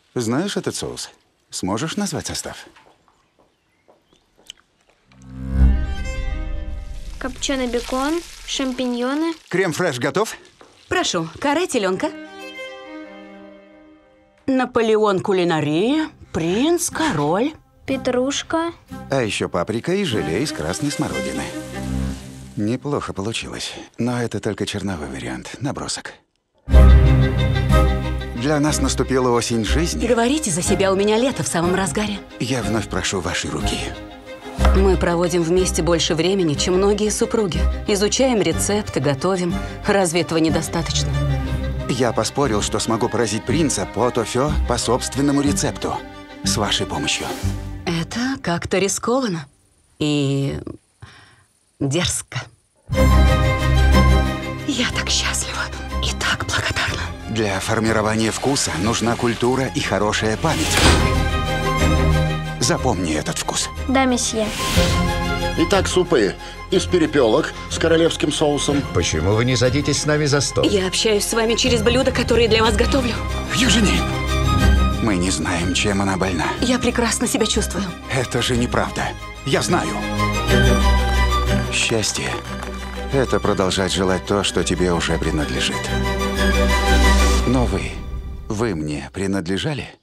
Знаешь этот соус? Сможешь назвать состав? Копченый бекон, шампиньоны. Крем-фреш готов? Прошу, каре теленка. Наполеон кулинария, принц, король. Петрушка. А еще паприка и желе из красной смородины. Неплохо получилось, но это только черновой вариант, набросок. Для нас наступила осень жизни. Говорите за себя, у меня лето в самом разгаре. Я вновь прошу вашей руки. Мы проводим вместе больше времени, чем многие супруги. Изучаем рецепты, готовим. Разве этого недостаточно? Я поспорил, что смогу поразить принца пот-о-фё по собственному рецепту. С вашей помощью. Это как-то рискованно. И дерзко. Я так счастлива и так благодарна. Для формирования вкуса нужна культура и хорошая память. Запомни этот вкус. Да, месье. Итак, супы из перепелок с королевским соусом. Почему вы не садитесь с нами за стол? Я общаюсь с вами через блюда, которые для вас готовлю. Южини! Мы не знаем, чем она больна. Я прекрасно себя чувствую. Это же неправда. Я знаю. Счастье – это продолжать желать то, что тебе уже принадлежит. Но вы мне принадлежали?